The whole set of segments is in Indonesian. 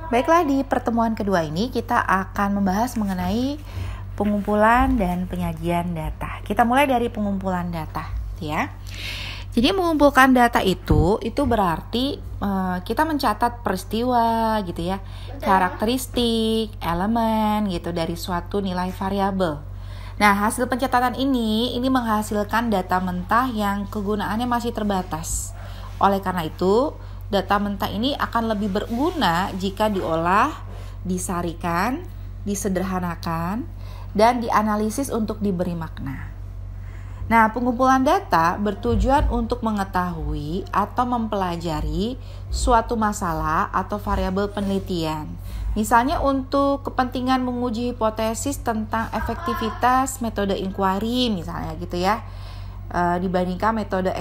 Baiklah, di pertemuan kedua ini kita akan membahas mengenai pengumpulan dan penyajian data. Kita mulai dari pengumpulan data, ya. Jadi mengumpulkan data itu berarti kita mencatat peristiwa, gitu ya, karakteristik, elemen, gitu dari suatu nilai variabel. Nah, hasil pencatatan ini menghasilkan data mentah yang kegunaannya masih terbatas. Oleh karena itu, data mentah ini akan lebih berguna jika diolah, disarikan, disederhanakan, dan dianalisis untuk diberi makna. Nah, pengumpulan data bertujuan untuk mengetahui atau mempelajari suatu masalah atau variabel penelitian. Misalnya untuk kepentingan menguji hipotesis tentang efektivitas metode inquiry misalnya gitu ya, dibandingkan metode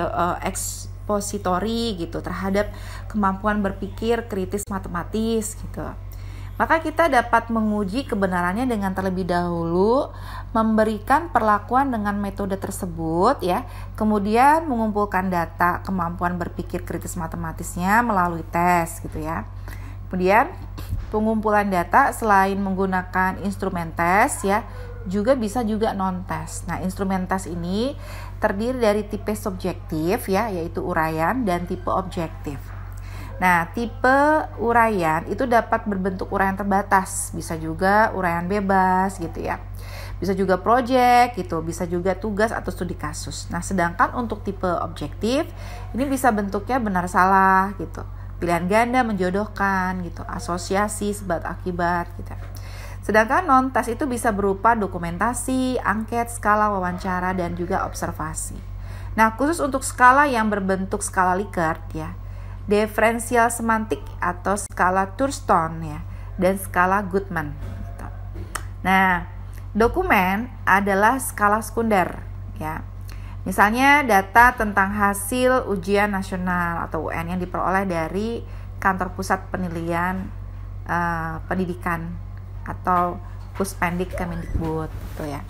expository gitu terhadap kemampuan berpikir kritis matematis gitu. Maka kita dapat menguji kebenarannya dengan terlebih dahulu memberikan perlakuan dengan metode tersebut ya, kemudian mengumpulkan data kemampuan berpikir kritis matematisnya melalui tes gitu ya. Kemudian pengumpulan data selain menggunakan instrumen tes ya, bisa juga non-tes. Nah, instrumen tes ini terdiri dari tipe subjektif ya, yaitu uraian, dan tipe objektif. Nah, tipe uraian itu dapat berbentuk uraian terbatas, bisa juga uraian bebas gitu ya. Bisa juga project gitu, bisa juga tugas atau studi kasus. Nah, sedangkan untuk tipe objektif ini bisa bentuknya benar salah gitu. Pilihan ganda menjodohkan gitu, asosiasi sebab akibat gitu. Sedangkan non-tes itu bisa berupa dokumentasi, angket, skala wawancara, dan juga observasi. Nah, khusus untuk skala yang berbentuk skala Likert ya, diferensial semantik atau skala Thurston ya, dan skala Goodman gitu. Nah, dokumen adalah skala sekunder ya. Misalnya data tentang hasil ujian nasional atau UN yang diperoleh dari Kantor Pusat Penilaian Pendidikan atau Puspendik Kemendikbud gitu ya.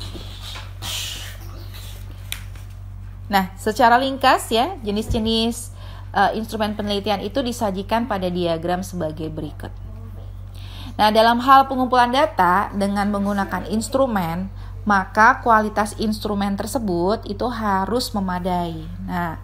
Nah, secara ringkas ya, jenis-jenis instrumen penelitian itu disajikan pada diagram sebagai berikut. Nah, dalam hal pengumpulan data dengan menggunakan instrumen, maka kualitas instrumen tersebut itu harus memadai. Nah,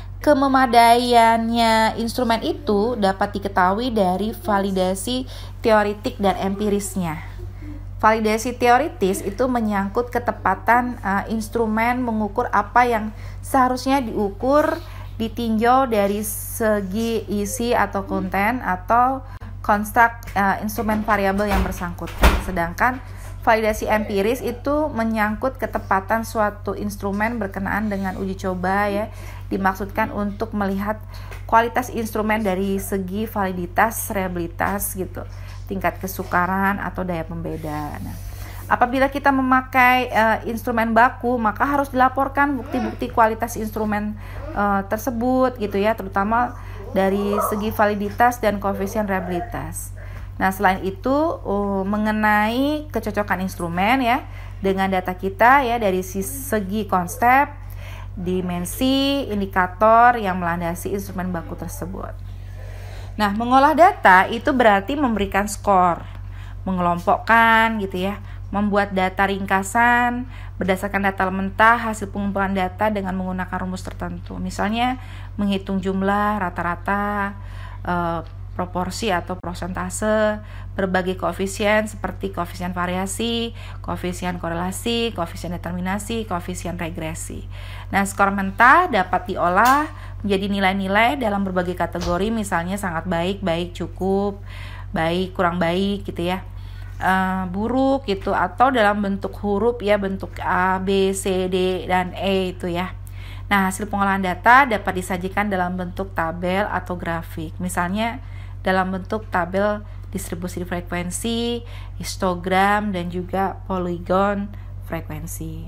kememadaiannya instrumen itu dapat diketahui dari validasi teoritik dan empirisnya. Validasi teoritis itu menyangkut ketepatan instrumen mengukur apa yang seharusnya diukur, ditinjau dari segi isi atau konten atau konstruk instrumen variabel yang bersangkutan. Sedangkan validasi empiris itu menyangkut ketepatan suatu instrumen berkenaan dengan uji coba ya, dimaksudkan untuk melihat kualitas instrumen dari segi validitas, reliabilitas gitu, tingkat kesukaran atau daya pembeda. Nah, apabila kita memakai instrumen baku, maka harus dilaporkan bukti-bukti kualitas instrumen tersebut gitu ya, terutama dari segi validitas dan koefisien reliabilitas. Nah, selain itu mengenai kecocokan instrumen ya dengan data kita ya dari segi konsep, dimensi, indikator yang melandasi instrumen baku tersebut. Nah, mengolah data itu berarti memberikan skor, mengelompokkan gitu ya, membuat data ringkasan berdasarkan data mentah hasil pengumpulan data dengan menggunakan rumus tertentu. Misalnya menghitung jumlah, rata-rata, proporsi atau prosentase, berbagai koefisien seperti koefisien variasi, koefisien korelasi, koefisien determinasi, koefisien regresi. Nah, skor mentah dapat diolah menjadi nilai-nilai dalam berbagai kategori, misalnya sangat baik, baik, cukup, baik, kurang baik gitu ya, buruk gitu, atau dalam bentuk huruf ya, bentuk A, B, C, D, dan E itu ya. Nah, hasil pengolahan data dapat disajikan dalam bentuk tabel atau grafik, misalnya dalam bentuk tabel distribusi frekuensi, histogram, dan juga polygon frekuensi.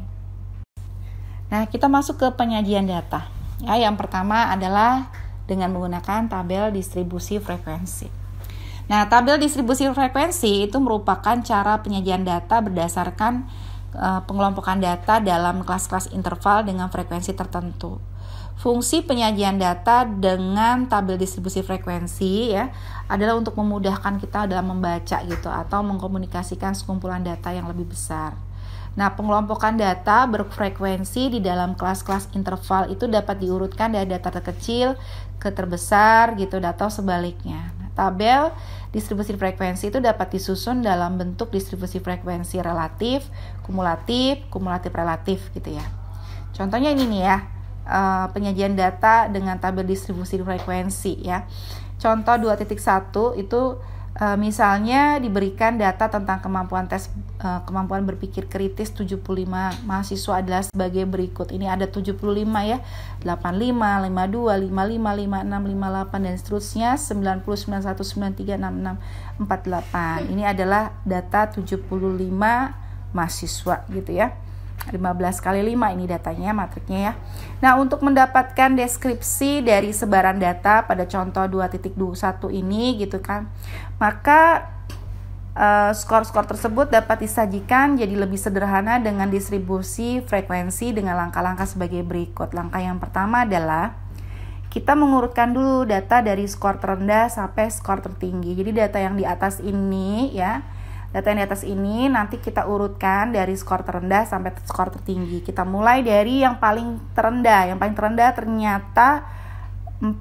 Nah, kita masuk ke penyajian data. Ya, yang pertama adalah dengan menggunakan tabel distribusi frekuensi. Nah, tabel distribusi frekuensi itu merupakan cara penyajian data berdasarkan pengelompokan data dalam kelas-kelas interval dengan frekuensi tertentu. Fungsi penyajian data dengan tabel distribusi frekuensi ya adalah untuk memudahkan kita dalam membaca gitu atau mengkomunikasikan sekumpulan data yang lebih besar. Nah, pengelompokan data berfrekuensi di dalam kelas-kelas interval itu dapat diurutkan dari data terkecil ke terbesar gitu atau sebaliknya. Nah, tabel distribusi frekuensi itu dapat disusun dalam bentuk distribusi frekuensi relatif, kumulatif, kumulatif relatif gitu ya. Contohnya ini nih ya, penyajian data dengan tabel distribusi frekuensi ya. Contoh 2.1 itu misalnya diberikan data tentang kemampuan berpikir kritis 75 mahasiswa adalah sebagai berikut. Ini ada 75 ya, 85, 52, 55, 56, 58 dan seterusnya, 90, 91, 93, 66, 48. Ini adalah data 75 mahasiswa gitu ya. 15 kali 5 ini datanya, matriknya ya. Nah, untuk mendapatkan deskripsi dari sebaran data pada contoh 2.21 ini gitu kan, maka skor-skor tersebut dapat disajikan jadi lebih sederhana dengan distribusi frekuensi dengan langkah-langkah sebagai berikut. Langkah yang pertama adalah kita mengurutkan dulu data dari skor terendah sampai skor tertinggi. Jadi data yang di atas ini ya, data yang di atas ini nanti kita urutkan dari skor terendah sampai skor tertinggi. Kita mulai dari yang paling terendah. Yang paling terendah ternyata 48.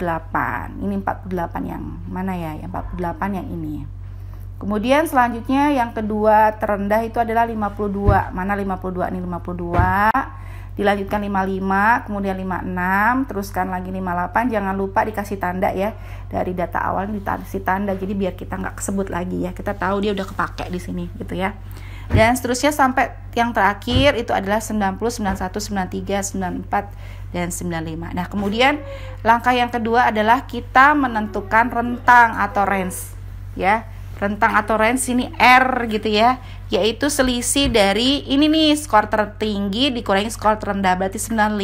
Ini 48 yang mana ya? Yang 48 yang ini. Kemudian selanjutnya yang kedua terendah itu adalah 52. Mana 52? Ini 52. Dilanjutkan 55, kemudian 56, teruskan lagi 58. Jangan lupa dikasih tanda ya. Dari data awal dikasih tanda. Jadi biar kita nggak kesebut lagi ya. Kita tahu dia udah kepake di sini gitu ya. Dan seterusnya sampai yang terakhir itu adalah 90, 91, 93, 94 dan 95. Nah, kemudian langkah yang kedua adalah kita menentukan rentang atau range ya. Rentang atau range ini R gitu ya, yaitu selisih dari ini nih skor tertinggi dikurangi skor terendah, berarti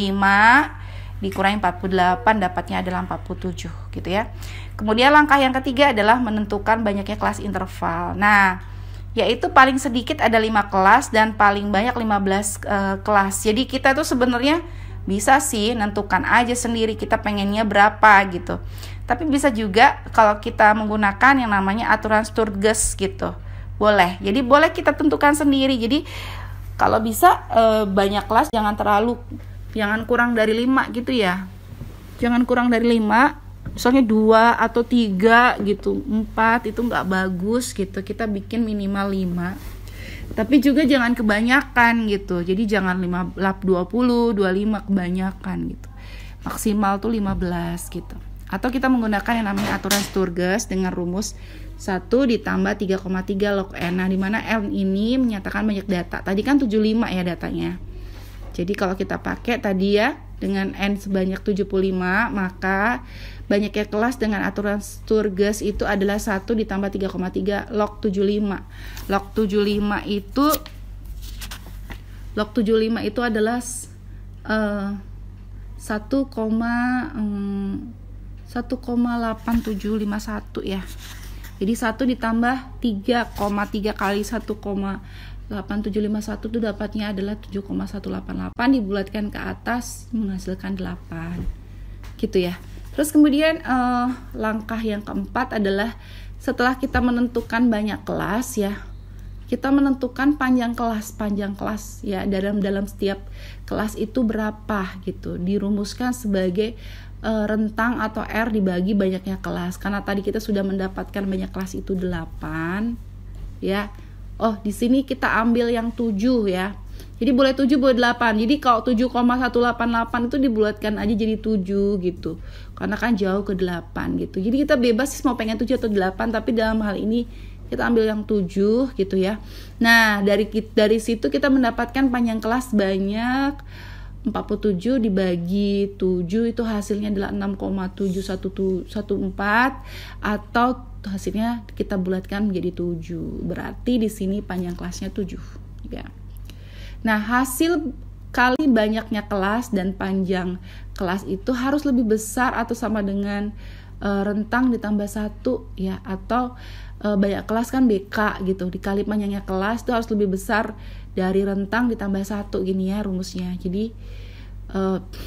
95 dikurangi 48 dapatnya adalah 47 gitu ya. Kemudian langkah yang ketiga adalah menentukan banyaknya kelas interval. Nah, yaitu paling sedikit ada 5 kelas dan paling banyak 15 kelas. Jadi kita tuh sebenarnya bisa sih nentukan aja sendiri kita pengennya berapa gitu. Tapi bisa juga kalau kita menggunakan yang namanya aturan Sturges gitu. Boleh. Jadi boleh kita tentukan sendiri. Jadi kalau bisa banyak kelas jangan kurang dari 5 gitu ya. Jangan kurang dari 5. Misalnya 2 atau 3 gitu. 4 itu nggak bagus gitu. Kita bikin minimal 5. Tapi juga jangan kebanyakan gitu. Jadi jangan 20, 25 kebanyakan gitu. Maksimal tuh 15 gitu. Atau kita menggunakan yang namanya aturan Sturges dengan rumus 1 ditambah 3,3 log N. Nah, di mana N ini menyatakan banyak data. Tadi kan 75 ya datanya. Jadi kalau kita pakai tadi ya dengan N sebanyak 75, maka banyaknya kelas dengan aturan Sturges itu adalah 1 ditambah 3,3 log 75. Log 75 itu adalah 1,8751 ya. Jadi 1 ditambah 3,3 kali 1,8751 itu dapatnya adalah 7,188 dibulatkan ke atas menghasilkan 8. Gitu ya. Terus kemudian langkah yang keempat adalah setelah kita menentukan banyak kelas ya, kita menentukan panjang kelas ya, dalam setiap kelas itu berapa gitu, dirumuskan sebagai rentang atau R dibagi banyaknya kelas. Karena tadi kita sudah mendapatkan banyak kelas itu 8 ya. Oh, di sini kita ambil yang 7 ya. Jadi boleh 7 boleh 8. Jadi kalau 7,188 itu dibulatkan aja jadi 7 gitu. Karena kan jauh ke 8 gitu. Jadi kita bebas sih mau pengen 7 atau 8, tapi dalam hal ini kita ambil yang 7 gitu ya. Nah, dari situ kita mendapatkan panjang kelas banyak 47 dibagi 7 itu hasilnya adalah 6,7114 atau hasilnya kita bulatkan menjadi 7. Berarti di sini panjang kelasnya 7 ya. Nah, hasil kali banyaknya kelas dan panjang kelas itu harus lebih besar atau sama dengan rentang ditambah 1 ya, atau banyak kelas kan BK gitu, dikali panjangnya kelas itu harus lebih besar dari rentang ditambah 1 gini ya rumusnya. Jadi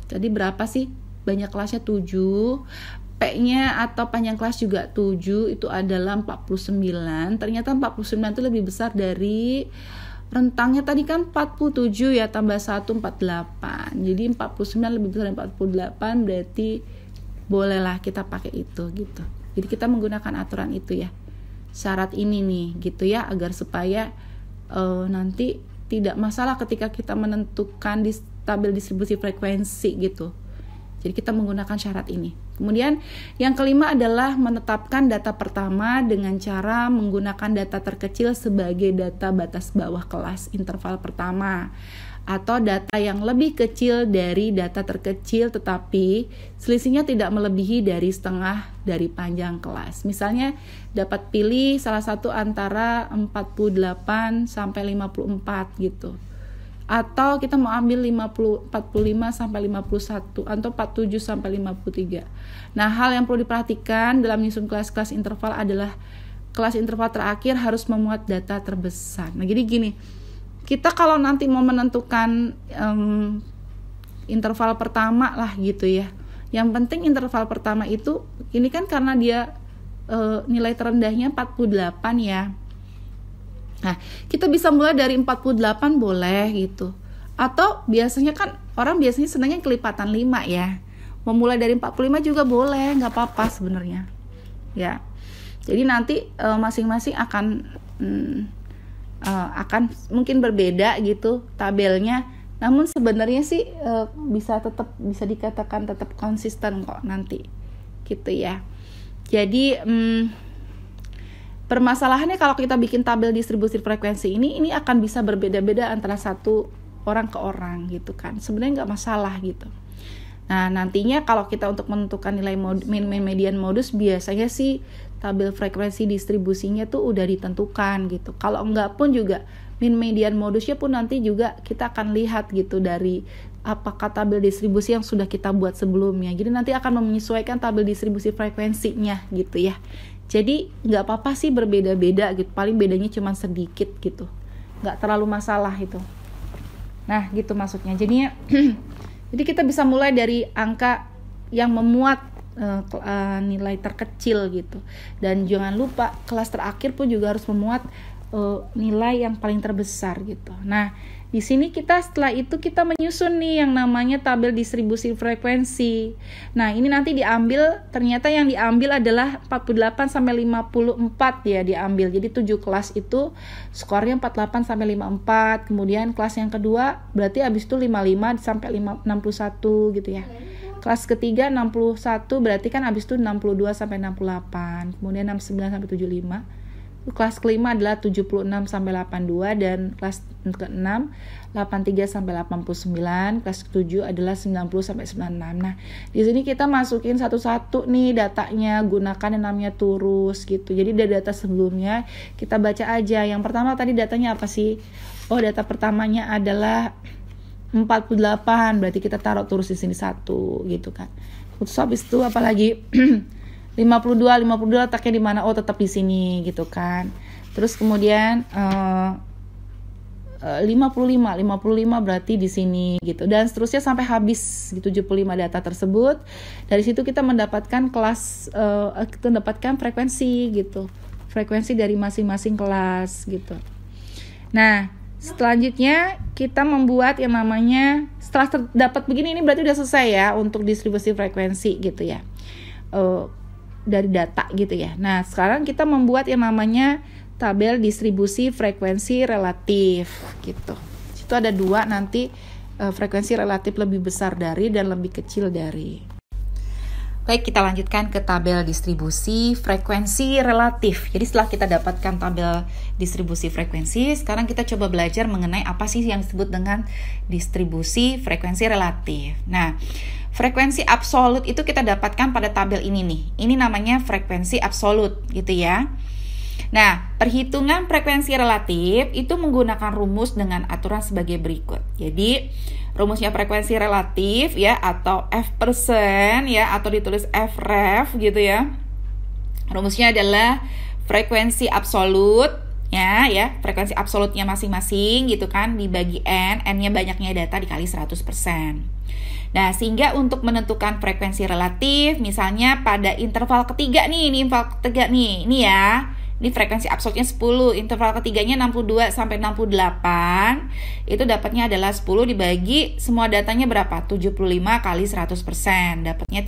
Tadi berapa sih? Banyak kelasnya 7. P-nya atau panjang kelas juga 7, itu adalah 49. Ternyata 49 itu lebih besar dari rentangnya tadi kan 47 ya, tambah 1 48. Jadi 49 lebih besar dari 48, berarti bolehlah kita pakai itu gitu. Jadi kita menggunakan aturan itu ya. Syarat ini nih gitu ya, agar supaya nanti tidak masalah ketika kita menentukan tabel distribusi frekuensi gitu. Jadi kita menggunakan syarat ini. Kemudian yang kelima adalah menetapkan data pertama dengan cara menggunakan data terkecil sebagai data batas bawah kelas interval pertama, atau data yang lebih kecil dari data terkecil tetapi selisihnya tidak melebihi dari setengah dari panjang kelas. Misalnya dapat pilih salah satu antara 48 sampai 54 gitu. Atau kita mau ambil 45 sampai 51 atau 47 sampai 53. Nah, hal yang perlu diperhatikan dalam menyusun kelas-kelas interval adalah kelas interval terakhir harus memuat data terbesar. Nah, jadi gini, kita kalau nanti mau menentukan interval pertama lah gitu ya. Yang penting interval pertama itu, ini kan karena dia nilai terendahnya 48 ya. Nah, kita bisa mulai dari 48 boleh gitu. Atau biasanya kan orang biasanya senangnya kelipatan 5 ya. Memulai dari 45 juga boleh, nggak apa-apa sebenarnya. Ya. Jadi nanti masing-masing akan mungkin berbeda gitu tabelnya. Namun sebenarnya sih bisa dikatakan tetap konsisten kok nanti. Gitu ya. Jadi permasalahannya kalau kita bikin tabel distribusi frekuensi ini akan bisa berbeda-beda antara satu orang ke orang gitu kan. Sebenarnya nggak masalah gitu. Nah, nantinya kalau kita untuk menentukan nilai min median modus, biasanya sih tabel frekuensi distribusinya tuh udah ditentukan gitu. Kalau enggak pun juga min median modusnya pun nanti juga kita akan lihat gitu dari apakah tabel distribusi yang sudah kita buat sebelumnya. Jadi nanti akan menyesuaikan tabel distribusi frekuensinya gitu ya. Jadi nggak apa-apa sih berbeda-beda gitu, paling bedanya cuma sedikit gitu, nggak terlalu masalah itu. Nah gitu maksudnya. Jadinya jadi kita bisa mulai dari angka yang memuat nilai terkecil gitu, dan jangan lupa kelas terakhir pun juga harus memuat nilai yang paling terbesar gitu. Nah di sini kita setelah itu kita menyusun nih yang namanya tabel distribusi frekuensi. Nah, ini nanti ternyata yang diambil adalah 48 sampai 54 ya diambil. Jadi 7 kelas itu skornya 48 sampai 54. Kemudian kelas yang kedua berarti habis itu 55 sampai 61 gitu ya. Kelas ketiga 61 berarti kan habis itu 62 sampai 68. Kemudian 69 sampai 75. Kelas kelima adalah 76 sampai 82, dan kelas ke-6 83 sampai 89, kelas ke-7 adalah 90 sampai 96. Nah, di sini kita masukin satu-satu nih datanya, gunakan yang namanya turus gitu. Jadi dari data sebelumnya kita baca aja. Yang pertama tadi datanya apa sih? Oh, data pertamanya adalah 48, berarti kita taruh turus di sini 1 gitu kan. Terus habis itu apalagi 52 letaknya di mana? Oh, tetap di sini gitu kan. Terus kemudian 55 berarti di sini gitu. Dan seterusnya sampai habis di 75 data tersebut. Dari situ kita mendapatkan kita mendapatkan frekuensi gitu. Frekuensi dari masing-masing kelas gitu. Nah, selanjutnya kita membuat yang namanya, setelah dapat begini, ini berarti udah selesai ya untuk distribusi frekuensi gitu ya. Dari data gitu ya. Nah, sekarang kita membuat yang namanya tabel distribusi frekuensi relatif gitu. Itu ada 2 nanti, frekuensi relatif lebih besar dari dan lebih kecil dari. Baik, kita lanjutkan ke tabel distribusi frekuensi relatif. Jadi setelah kita dapatkan tabel distribusi frekuensi, sekarang kita coba belajar mengenai apa sih yang disebut dengan distribusi frekuensi relatif. Nah, frekuensi absolut itu kita dapatkan pada tabel ini nih. Ini namanya frekuensi absolut gitu ya. Nah, perhitungan frekuensi relatif itu menggunakan rumus dengan aturan sebagai berikut. Jadi, rumusnya frekuensi relatif ya, atau F% ya, atau ditulis Fref gitu ya. Rumusnya adalah frekuensi absolut ya, frekuensi absolutnya masing-masing gitu kan, dibagi N-nya banyaknya data dikali 100%. Nah, sehingga untuk menentukan frekuensi relatif, misalnya pada interval ketiga nih, ini ya, ini frekuensi absolutnya 10, interval ketiganya 62 sampai 68, itu dapatnya adalah 10 dibagi semua datanya berapa? 75 kali 100%, dapatnya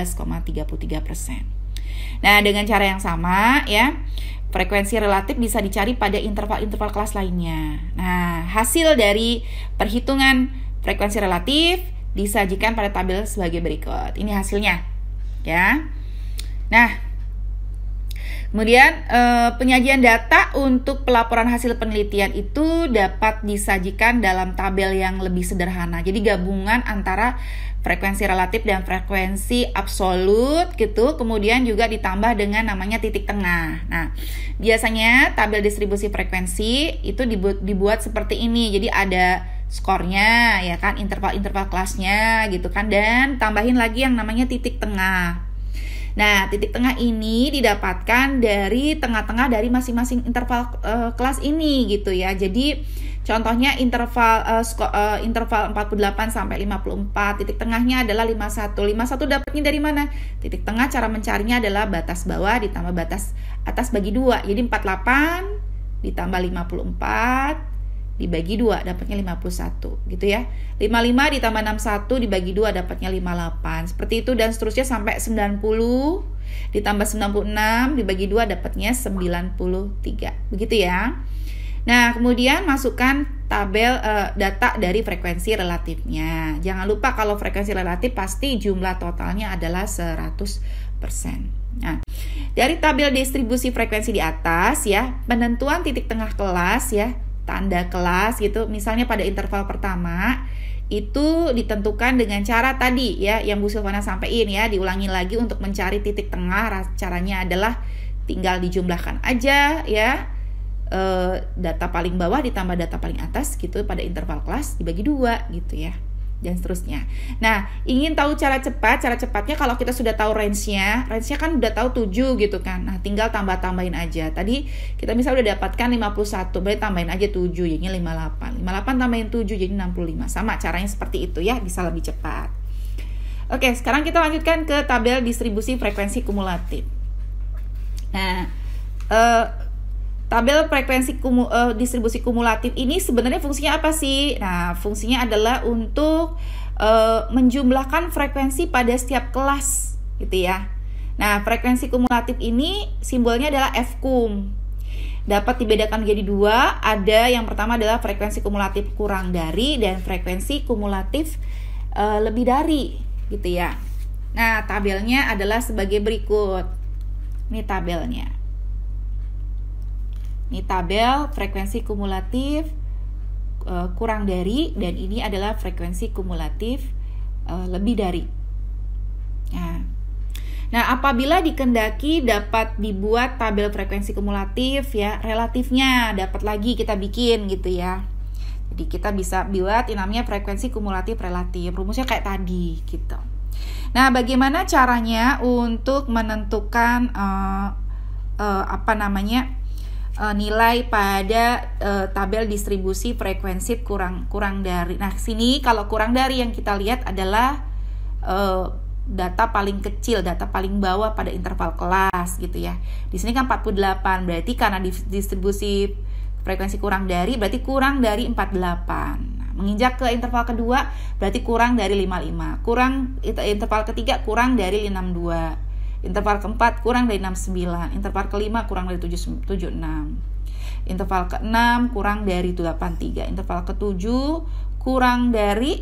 13,33%. Nah, dengan cara yang sama ya, frekuensi relatif bisa dicari pada interval-interval kelas lainnya. Nah, hasil dari perhitungan frekuensi relatif disajikan pada tabel sebagai berikut. Ini hasilnya, ya. Nah, kemudian penyajian data untuk pelaporan hasil penelitian itu dapat disajikan dalam tabel yang lebih sederhana. Jadi gabungan antara frekuensi relatif dan frekuensi absolut gitu, kemudian juga ditambah dengan namanya titik tengah. Nah, biasanya tabel distribusi frekuensi itu dibuat seperti ini. Jadi ada skornya ya kan, interval-interval kelasnya gitu kan, dan tambahin lagi yang namanya titik tengah. Nah, titik tengah ini didapatkan dari tengah-tengah dari masing-masing interval kelas ini gitu ya. Jadi contohnya interval 48 sampai 54, titik tengahnya adalah 51. 51 dapatnya dari mana? Titik tengah cara mencarinya adalah batas bawah ditambah batas atas bagi 2. Jadi 48 ditambah 54 dibagi 2 dapatnya 51 gitu ya. 55 ditambah 61 dibagi 2 dapatnya 58. Seperti itu dan seterusnya sampai 90 ditambah 96 dibagi 2 dapatnya 93. Begitu ya. Nah, kemudian masukkan tabel data dari frekuensi relatifnya. Jangan lupa kalau frekuensi relatif pasti jumlah totalnya adalah 100%. Nah, dari tabel distribusi frekuensi di atas ya, penentuan titik tengah kelas ya, tanda kelas gitu, misalnya pada interval pertama itu ditentukan dengan cara tadi ya yang Bu Silvana sampaikan ya, diulangi lagi untuk mencari titik tengah. Caranya adalah tinggal dijumlahkan aja ya, data paling bawah ditambah data paling atas gitu pada interval kelas dibagi 2 gitu ya, dan seterusnya. Nah, ingin tahu cara cepatnya kalau kita sudah tahu range-nya kan udah tahu 7 gitu kan. Nah, tinggal tambahin aja. Tadi kita misalnya udah dapatkan 51, berarti tambahin aja 7 jadinya 58. 58 tambahin 7 jadi 65. Sama caranya seperti itu ya, bisa lebih cepat. Oke, sekarang kita lanjutkan ke tabel distribusi frekuensi kumulatif. Nah, tabel frekuensi distribusi kumulatif ini sebenarnya fungsinya apa sih? Nah, fungsinya adalah untuk menjumlahkan frekuensi pada setiap kelas gitu ya. Nah, frekuensi kumulatif ini simbolnya adalah Fkum. Dapat dibedakan menjadi 2. Ada yang pertama adalah frekuensi kumulatif kurang dari dan frekuensi kumulatif lebih dari gitu ya. Nah, tabelnya adalah sebagai berikut. Ini tabelnya. Ini tabel frekuensi kumulatif kurang dari, dan ini adalah frekuensi kumulatif lebih dari. Nah, apabila dikendaki dapat dibuat tabel frekuensi kumulatif ya, relatifnya dapat lagi kita bikin gitu ya. Jadi kita bisa buat yang namanya frekuensi kumulatif relatif. Rumusnya kayak tadi gitu. Nah, bagaimana caranya untuk menentukan nilai pada tabel distribusi frekuensi kurang dari. Nah, sini kalau kurang dari yang kita lihat adalah data paling kecil, data paling bawah pada interval kelas gitu ya. Di sini kan 48, berarti karena distribusi frekuensi kurang dari berarti kurang dari 48. Nah, menginjak ke interval kedua berarti kurang dari 55. Interval ketiga kurang dari 62. Interval keempat kurang dari 69, interval kelima kurang dari 76, interval keenam kurang dari 83, interval ketujuh kurang dari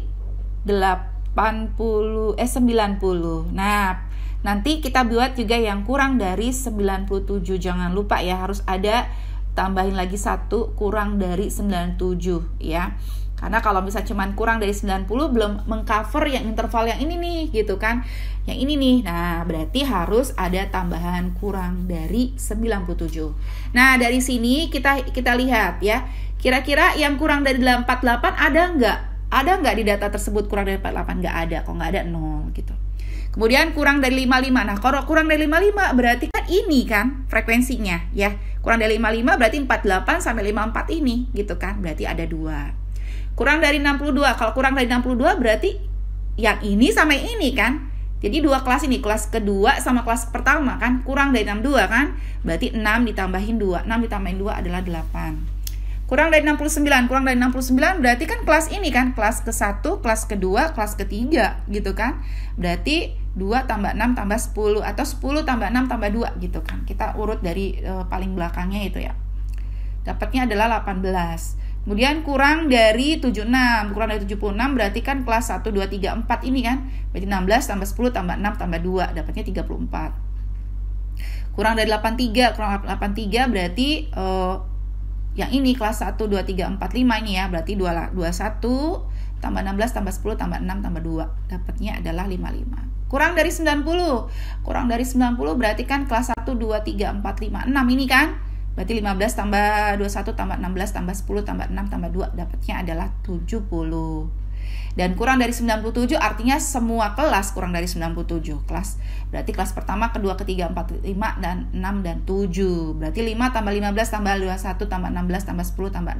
90. Nah, nanti kita buat juga yang kurang dari 97. Jangan lupa ya, harus ada tambahin lagi 1 kurang dari 97 ya. Karena kalau misalnya cuman kurang dari 90 belum mengcover yang interval yang ini nih gitu kan. Yang ini nih. Nah, berarti harus ada tambahan kurang dari 97. Nah, dari sini kita lihat ya. Kira-kira yang kurang dari 48 ada nggak? Ada nggak di data tersebut kurang dari 48? Nggak ada. Kok nggak ada 0 gitu. Kemudian kurang dari 55. Nah, kalau kurang dari 55 berarti kan ini kan frekuensinya ya. Kurang dari 55 berarti 48 sampai 54 ini gitu kan. Berarti ada 2. Kurang dari 62. Kalau kurang dari 62 berarti yang ini sama yang ini kan. Jadi 2 kelas ini, kelas kedua sama kelas pertama kan. Kurang dari 62 kan. Berarti 6 ditambahin 2. 6 ditambahin 2 adalah 8. Kurang dari 69. Kurang dari 69 berarti kan kelas ini kan. Kelas ke-1, kelas kedua, kelas ketiga gitu kan. Berarti 2 tambah 6 tambah 10 atau 10 tambah 6 tambah 2 gitu kan. Kita urut dari paling belakangnya itu ya. Dapatnya adalah 18. Kemudian kurang dari 76. Kurang dari 76 berarti kan kelas 1, 2, 3, 4 ini kan. Berarti 16 tambah 10 tambah 6 tambah 2. Dapatnya 34. Kurang dari 83. Kurang 83 berarti yang ini kelas 1, 2, 3, 4, 5 ini ya. Berarti 21 tambah 16 tambah 10 tambah 6 tambah 2. Dapatnya adalah 55. Kurang dari 90. Kurang dari 90 berarti kan kelas 1, 2, 3, 4, 5, 6 ini kan. Berarti 15 tambah 21 tambah 16 tambah 10 tambah 6 tambah 2. Dapatnya adalah 70. Dan kurang dari 97 artinya semua kelas kurang dari 97 kelas. Berarti kelas pertama, kedua, ketiga, 4, 5, dan 6, dan 7. Berarti 5 tambah 15 tambah 21 tambah 16 tambah 10 tambah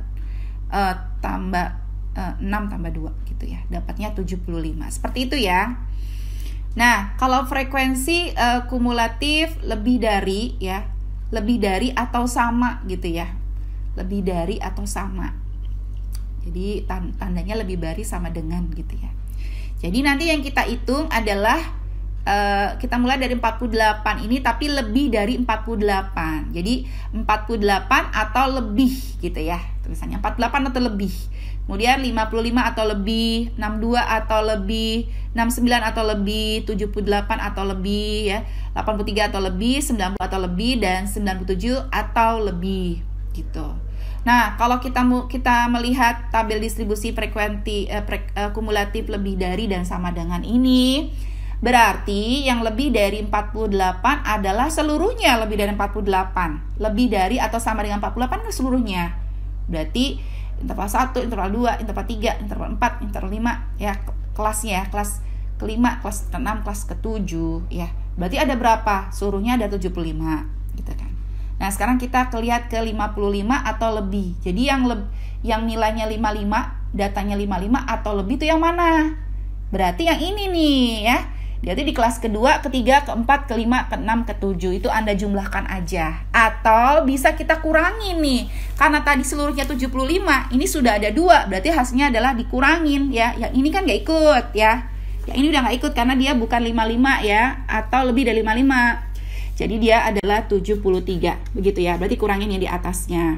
6 tambah 2 gitu ya. Dapatnya 75. Seperti itu ya. Nah, kalau frekuensi kumulatif lebih dari ya, lebih dari atau sama gitu ya. Lebih dari atau sama. Jadi tandanya lebih dari sama dengan gitu ya. Jadi nanti yang kita hitung adalah kita mulai dari 48 ini tapi lebih dari 48. Jadi 48 atau lebih gitu ya. Tulisannya 48 atau lebih. Kemudian 55 atau lebih, 62 atau lebih, 69 atau lebih, 78 atau lebih ya, 83 atau lebih, 90 atau lebih, dan 97 atau lebih gitu. Nah, kalau kita melihat tabel distribusi frekuensi kumulatif lebih dari dan sama dengan ini, berarti yang lebih dari 48 adalah seluruhnya lebih dari 48. Lebih dari atau sama dengan 48 kan seluruhnya. Berarti interval 1, interval 2, interval 3, interval 4, interval 5 ya kelasnya, kelas ke-5, kelas ke-6, kelas ke-7 ya. Berarti ada berapa? Seluruhnya ada 75 gitu kan. Nah, sekarang kita lihat ke 55 atau lebih. Jadi yang nilainya 55, datanya 55 atau lebih itu yang mana? Berarti yang ini nih ya. Berarti di kelas kedua, ketiga, keempat, kelima, keenam, ketujuh itu Anda jumlahkan aja. Atau bisa kita kurangi nih. Karena tadi seluruhnya 75, ini sudah ada 2. Berarti hasilnya adalah dikurangin ya. Yang ini kan gak ikut ya. Yang ini udah gak ikut karena dia bukan 55 ya. Atau lebih dari 55. Jadi dia adalah 73. Begitu ya. Berarti kurangin yang di atasnya.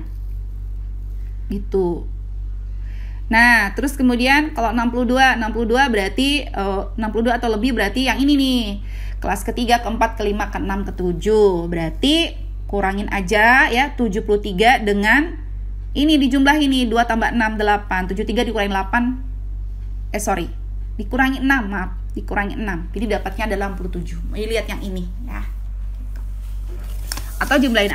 Gitu. Nah, terus kemudian kalau 62 berarti 62 atau lebih berarti yang ini nih. Kelas ketiga, keempat, kelima, keenam, ketujuh. Berarti kurangin aja ya 73 dengan ini dijumlah ini 2 tambah 6 8. 73 dikurangin 8. Dikurangi 6, maaf. Dikurangi 6. Jadi dapatnya adalah 67. Mau lihat yang ini ya. Atau jumlahin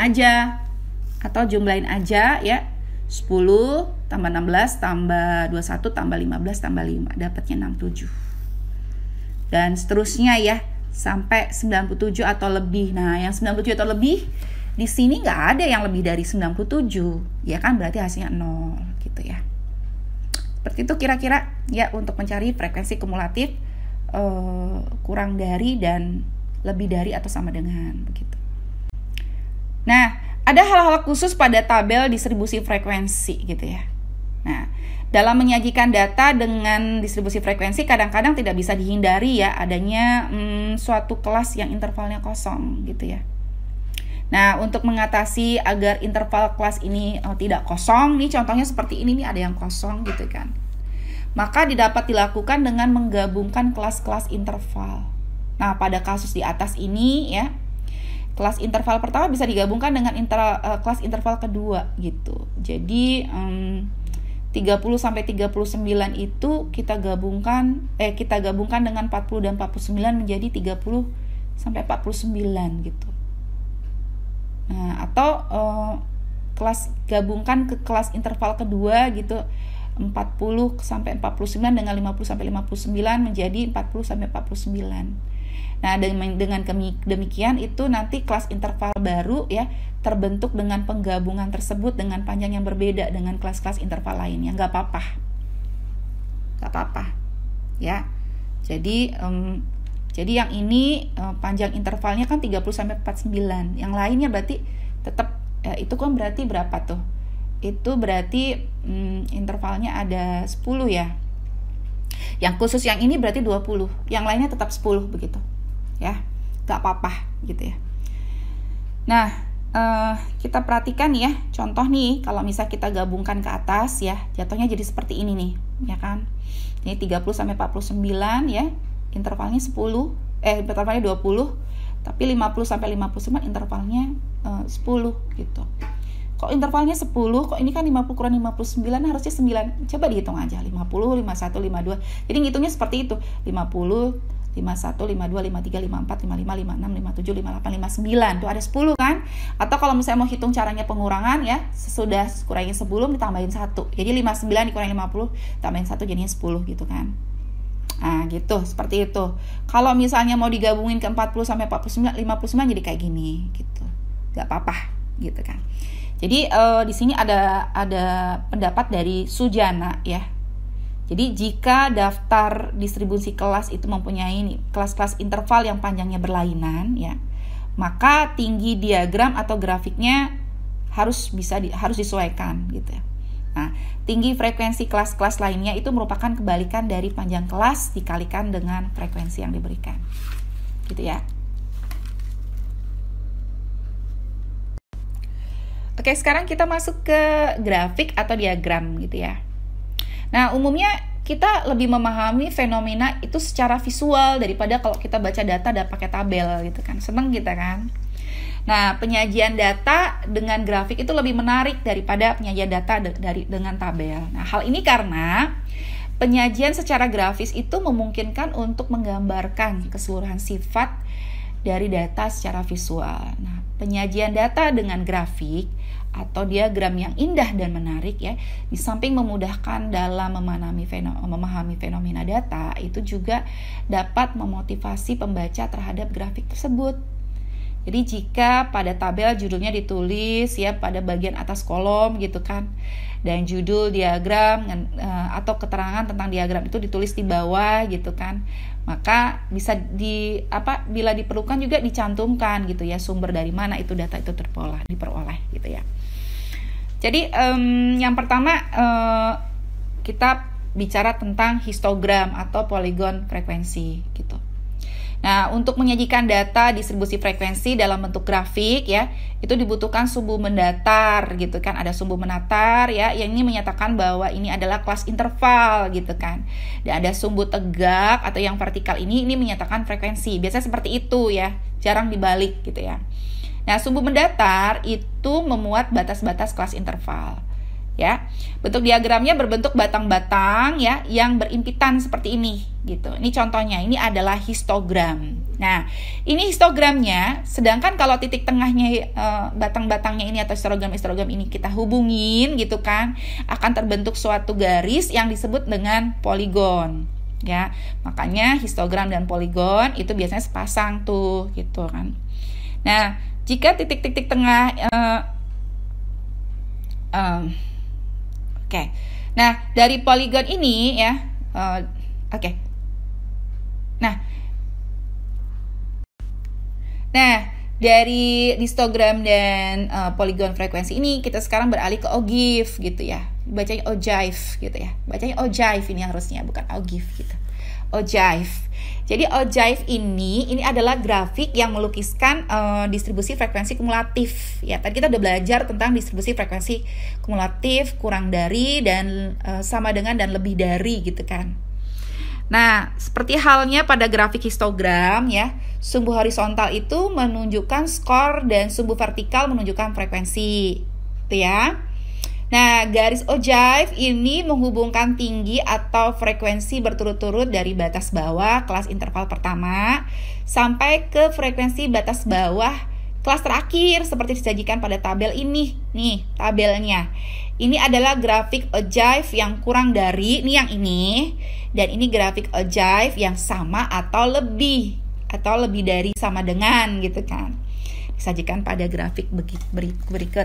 aja ya. 10 tambah 16 tambah 21 tambah 15 tambah 5 dapatnya 67. Dan seterusnya ya sampai 97 atau lebih. Nah, yang 97 atau lebih di sini nggak ada yang lebih dari 97. Ya kan berarti hasilnya 0 gitu ya. Seperti itu kira-kira ya untuk mencari frekuensi kumulatif kurang dari dan lebih dari atau sama dengan begitu. Nah, ada hal-hal khusus pada tabel distribusi frekuensi gitu ya. Nah, dalam menyajikan data dengan distribusi frekuensi kadang-kadang tidak bisa dihindari ya adanya suatu kelas yang intervalnya kosong gitu ya. Nah, untuk mengatasi agar interval kelas ini tidak kosong, nih contohnya seperti ini nih ada yang kosong gitu kan. Maka dapat dilakukan dengan menggabungkan kelas-kelas interval. Nah, pada kasus di atas ini ya, kelas interval pertama bisa digabungkan dengan kelas interval kedua gitu. Jadi 30 sampai 39 itu kita gabungkan dengan 40 dan 49 menjadi 30 sampai 49 gitu. Nah, atau gabungkan ke kelas interval kedua gitu. 40 sampai 49 dengan 50 sampai 59 menjadi 40 sampai 49. Nah, dengan demikian itu nanti kelas interval baru ya terbentuk dengan penggabungan tersebut dengan panjang yang berbeda dengan kelas-kelas interval lainnya. Nggak apa-apa ya. Jadi yang ini panjang intervalnya kan 30 sampai 49. Yang lainnya berarti tetap itu kan berarti berapa tuh? Itu berarti intervalnya ada 10 ya. Yang khusus yang ini berarti 20. Yang lainnya tetap 10 begitu. Ya, gak apa-apa gitu ya. Nah, kita perhatikan ya, contoh nih, kalau misal kita gabungkan ke atas ya, jatuhnya jadi seperti ini nih, ya kan. Ini 30 sampai 49 ya, intervalnya 10, intervalnya 20, tapi 50 sampai 59 intervalnya 10 gitu. Kok intervalnya 10, kok ini kan 50 kurang 59 harusnya 9. Coba dihitung aja, 50, 51, 52. Jadi ngitungnya seperti itu, 50, 51, 52, 53, 54, 55, 56, 57, 58, 59. Tuh ada 10 kan? Atau kalau misalnya mau hitung caranya pengurangan ya, sesudah kurangin 10 ditambahin 1. Jadi 59 dikurangin 50, tambahin 1 jadinya 10 gitu kan. Nah gitu, seperti itu. Kalau misalnya mau digabungin ke 40 sampai 49, 59 jadi kayak gini gitu. Gak apa-apa gitu kan. Jadi di sini ada pendapat dari Sujana ya. Jadi jika daftar distribusi kelas itu mempunyai kelas-kelas interval yang panjangnya berlainan ya, maka tinggi diagram atau grafiknya harus disesuaikan gitu ya. Nah, tinggi frekuensi kelas-kelas lainnya itu merupakan kebalikan dari panjang kelas dikalikan dengan frekuensi yang diberikan. Gitu ya. Oke, sekarang kita masuk ke grafik atau diagram gitu ya. Nah, umumnya kita lebih memahami fenomena itu secara visual daripada kalau kita baca data dan pakai tabel gitu kan. Seneng kita kan. Nah, penyajian data dengan grafik itu lebih menarik daripada penyajian data dengan tabel. Nah, hal ini karena penyajian secara grafis itu memungkinkan untuk menggambarkan keseluruhan sifat dari data secara visual. Nah, penyajian data dengan grafik atau diagram yang indah dan menarik ya, di samping memudahkan dalam memahami fenomena data, itu juga dapat memotivasi pembaca terhadap grafik tersebut. Jadi jika pada tabel judulnya ditulis ya pada bagian atas kolom gitu kan, dan judul diagram atau keterangan tentang diagram itu ditulis di bawah gitu kan, maka bisa bila diperlukan juga dicantumkan gitu ya sumber dari mana itu data itu diperoleh gitu ya. Jadi yang pertama kita bicara tentang histogram atau poligon frekuensi gitu. Nah, untuk menyajikan data distribusi frekuensi dalam bentuk grafik ya, itu dibutuhkan sumbu mendatar gitu kan. Ada sumbu menatar ya, yang ini menyatakan bahwa ini adalah kelas interval gitu kan. Dan ada sumbu tegak atau yang vertikal ini menyatakan frekuensi. Biasanya seperti itu ya, jarang dibalik gitu ya. Nah, sumbu mendatar itu memuat batas-batas kelas interval. Ya, bentuk diagramnya berbentuk batang-batang ya yang berimpitan seperti ini gitu. Ini contohnya, ini adalah histogram. Nah, ini histogramnya, sedangkan kalau titik tengahnya batang-batangnya ini atau histogram ini kita hubungin gitu kan, akan terbentuk suatu garis yang disebut dengan poligon. Ya, makanya histogram dan poligon itu biasanya sepasang tuh gitu kan. Nah, jika titik-titik tengah Oke. Nah, dari poligon ini ya, oke. Nah, dari histogram dan poligon frekuensi ini kita sekarang beralih ke ogive gitu ya. Bacanya ogive gitu ya. Bacanya ogive ini harusnya, bukan ogive gitu. Ogive. Jadi ogive ini adalah grafik yang melukiskan distribusi frekuensi kumulatif. Ya, tadi kita udah belajar tentang distribusi frekuensi kumulatif, kurang dari dan sama dengan dan lebih dari gitu kan. Nah, seperti halnya pada grafik histogram ya, sumbu horizontal itu menunjukkan skor dan sumbu vertikal menunjukkan frekuensi. Itu ya. Nah, garis ogive ini menghubungkan tinggi atau frekuensi berturut-turut dari batas bawah kelas interval pertama sampai ke frekuensi batas bawah kelas terakhir seperti disajikan pada tabel ini. Nih, tabelnya. Ini adalah grafik ogive yang kurang dari, ini yang ini, dan ini grafik ogive yang sama atau lebih atau lebih dari sama dengan gitu kan. Disajikan pada grafik berikut.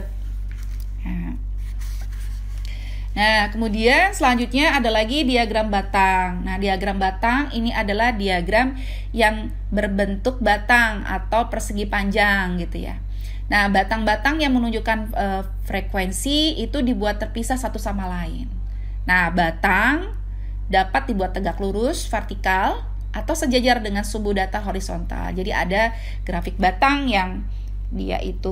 Nah, kemudian selanjutnya ada lagi diagram batang. Nah, diagram batang ini adalah diagram yang berbentuk batang atau persegi panjang gitu ya. Nah, batang-batang yang menunjukkan frekuensi itu dibuat terpisah satu sama lain. Nah, batang dapat dibuat tegak lurus, vertikal, atau sejajar dengan sumbu data horizontal. Jadi ada grafik batang yang dia itu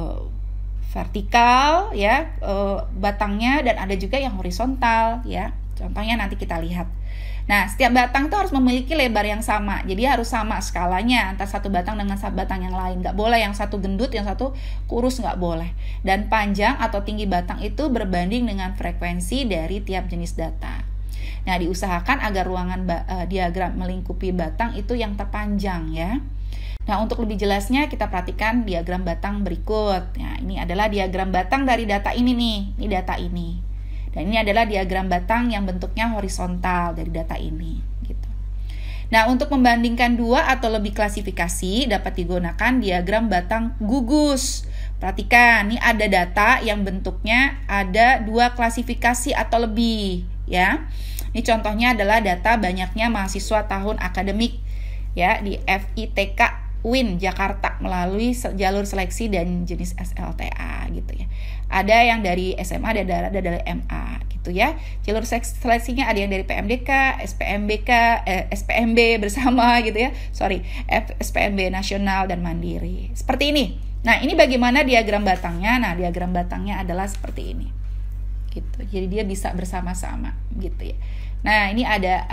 vertikal ya batangnya, dan ada juga yang horizontal ya. Contohnya nanti kita lihat. Nah, setiap batang itu harus memiliki lebar yang sama. Jadi harus sama skalanya antara satu batang dengan satu batang yang lain. Nggak boleh yang satu gendut, yang satu kurus, nggak boleh. Dan panjang atau tinggi batang itu berbanding dengan frekuensi dari tiap jenis data. Nah, diusahakan agar ruangan diagram melingkupi batang itu yang terpanjang ya. Nah, untuk lebih jelasnya kita perhatikan diagram batang berikut. Nah, ini adalah diagram batang dari data ini nih. Ini data ini. Dan ini adalah diagram batang yang bentuknya horizontal dari data ini gitu. Nah, untuk membandingkan dua atau lebih klasifikasi dapat digunakan diagram batang gugus. Perhatikan, ini ada data yang bentuknya ada dua klasifikasi atau lebih ya. Ini contohnya adalah data banyaknya mahasiswa tahun akademik ya di FITK UIN Jakarta melalui jalur seleksi dan jenis SLTA gitu ya. Ada yang dari SMA, ada dari MA gitu ya. Jalur seleksinya ada yang dari PMDK, SPMB bersama gitu ya. SPMB nasional dan mandiri. Seperti ini. Nah, ini bagaimana diagram batangnya? Nah, diagram batangnya adalah seperti ini. Gitu. Jadi dia bisa bersama-sama gitu ya. Nah, ini ada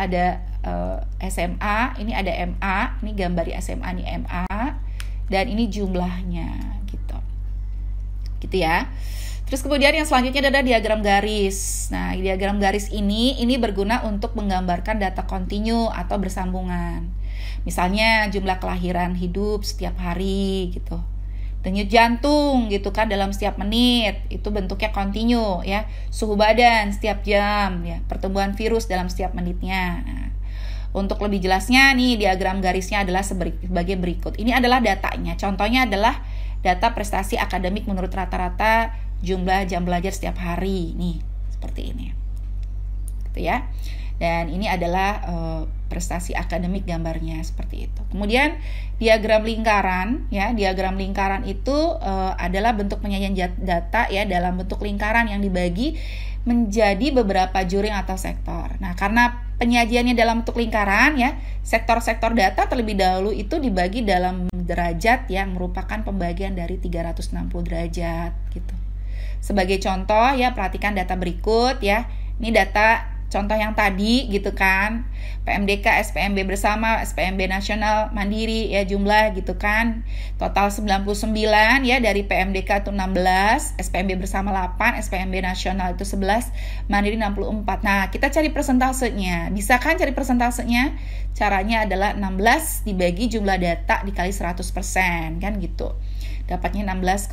SMA, ini ada MA, ini gambar di SMA ini MA, dan ini jumlahnya gitu. Gitu ya. Terus kemudian yang selanjutnya adalah diagram garis. Nah, diagram garis ini berguna untuk menggambarkan data kontinu atau bersambungan. Misalnya jumlah kelahiran hidup setiap hari gitu. Denyut jantung gitu kan dalam setiap menit, itu bentuknya kontinu ya. Suhu badan setiap jam ya, pertumbuhan virus dalam setiap menitnya. Nah, untuk lebih jelasnya nih diagram garisnya adalah sebagai berikut. Ini adalah datanya. Contohnya adalah data prestasi akademik menurut rata-rata jumlah jam belajar setiap hari nih, seperti ini. Gitu ya. Dan ini adalah prestasi akademik gambarnya seperti itu. Kemudian diagram lingkaran ya, diagram lingkaran itu adalah bentuk penyajian data ya dalam bentuk lingkaran yang dibagi menjadi beberapa juring atau sektor. Nah, karena penyajiannya dalam bentuk lingkaran ya, sektor-sektor data terlebih dahulu itu dibagi dalam derajat yang merupakan pembagian dari 360 derajat gitu. Sebagai contoh ya, perhatikan data berikut ya. Ini data contoh yang tadi gitu kan, PMDK, SPMB bersama, SPMB nasional mandiri ya jumlah gitu kan, total 99 ya, dari PMDK itu 16, SPMB bersama 8, SPMB nasional itu 11, mandiri 64. Nah, kita cari persentasenya. Bisa kan cari persentasenya? Caranya adalah 16 dibagi jumlah data dikali 100% kan gitu. Dapatnya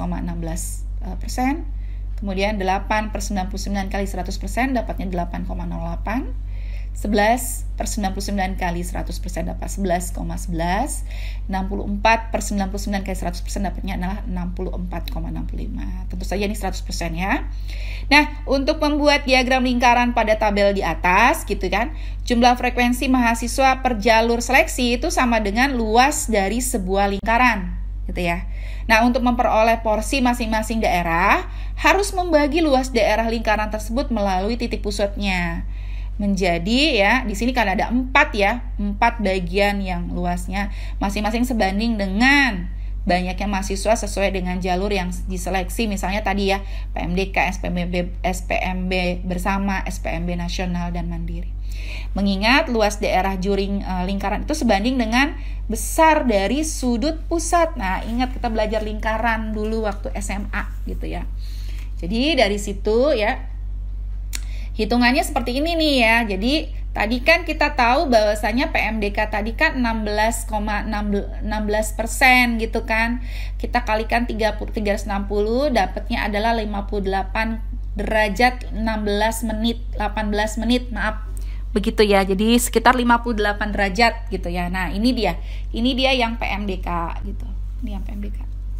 16,16%. Kemudian 8/99 kali 100% dapatnya 8,08. 11/99 kali 100% dapat 11,11. 64/99 kali 100% dapatnya adalah 64,65. Tentu saja ini 100% ya. Nah, untuk membuat diagram lingkaran pada tabel di atas gitu kan, jumlah frekuensi mahasiswa per jalur seleksi itu sama dengan luas dari sebuah lingkaran gitu ya. Nah, untuk memperoleh porsi masing-masing daerah, harus membagi luas daerah lingkaran tersebut melalui titik pusatnya. Menjadi ya, di sini kan ada 4 ya, 4 bagian yang luasnya masing-masing sebanding dengan banyaknya mahasiswa sesuai dengan jalur yang diseleksi. Misalnya tadi ya, PMDK, SPMB bersama, SPMB nasional dan mandiri. Mengingat luas daerah juring lingkaran itu sebanding dengan besar dari sudut pusat. Nah, ingat kita belajar lingkaran dulu waktu SMA gitu ya. Jadi dari situ ya, hitungannya seperti ini nih ya. Jadi tadi kan kita tahu bahwasanya PMDK tadi kan 16,16% gitu kan. Kita kalikan 360 dapatnya adalah 58 derajat 18 menit, maaf. Begitu ya. Jadi sekitar 58 derajat gitu ya. Nah, ini dia. Ini dia yang PMDK gitu. Ini yang PMDK.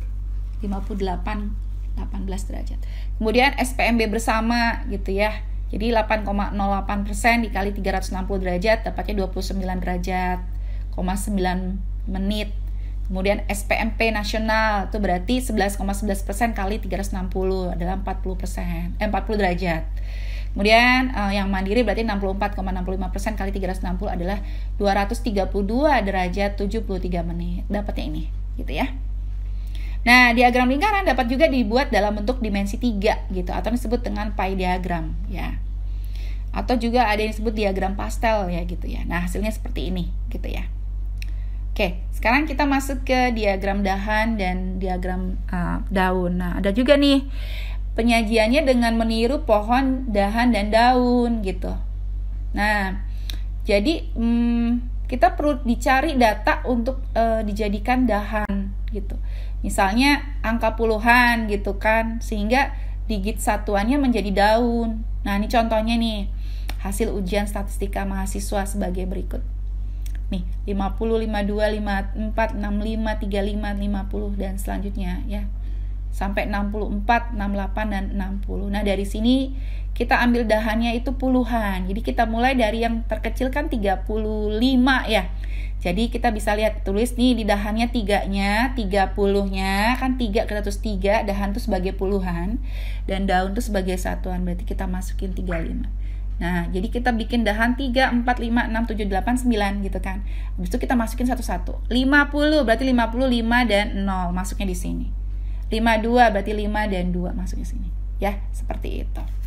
58 18 derajat. Kemudian SPMB bersama gitu ya. Jadi 8,08% dikali 360 derajat dapatnya 29 derajat, 9 menit. Kemudian SPMP nasional itu berarti 11,11% kali 360 adalah 40 derajat. Kemudian yang mandiri berarti 64,65% kali 360 adalah 232 derajat 73 menit. Dapatnya ini, gitu ya. Nah, diagram lingkaran dapat juga dibuat dalam bentuk dimensi 3 gitu, atau disebut dengan pie diagram ya. Atau juga ada yang disebut diagram pastel ya gitu ya. Nah, hasilnya seperti ini gitu ya. Oke, sekarang kita masuk ke diagram dahan dan diagram daun. Nah, ada juga nih penyajiannya dengan meniru pohon, dahan, dan daun gitu. Nah, jadi kita perlu dicari data untuk dijadikan dahan gitu. Misalnya angka puluhan gitu kan, sehingga digit satuannya menjadi daun. Nah, ini contohnya nih, hasil ujian statistika mahasiswa sebagai berikut. Nih, 50, 52, 54, 65, 35, 50 dan selanjutnya ya. Sampai 64, 68 dan 60. Nah, dari sini kita ambil dahannya itu puluhan. Jadi kita mulai dari yang terkecil kan 35 ya. Jadi kita bisa lihat, tulis nih di dahannya 3-nya, 30-nya, kan 3 kita tulis 3, dahan itu sebagai puluhan dan daun itu sebagai satuan. Berarti kita masukin 35. Nah, jadi kita bikin dahan 3, 4, 5, 6, 7, 8, 9 gitu kan. Habis itu kita masukin satu-satu. 50 berarti 55 dan 0 masuknya di sini. 52 berarti 5 dan 2 masuknya sini. Ya, seperti itu.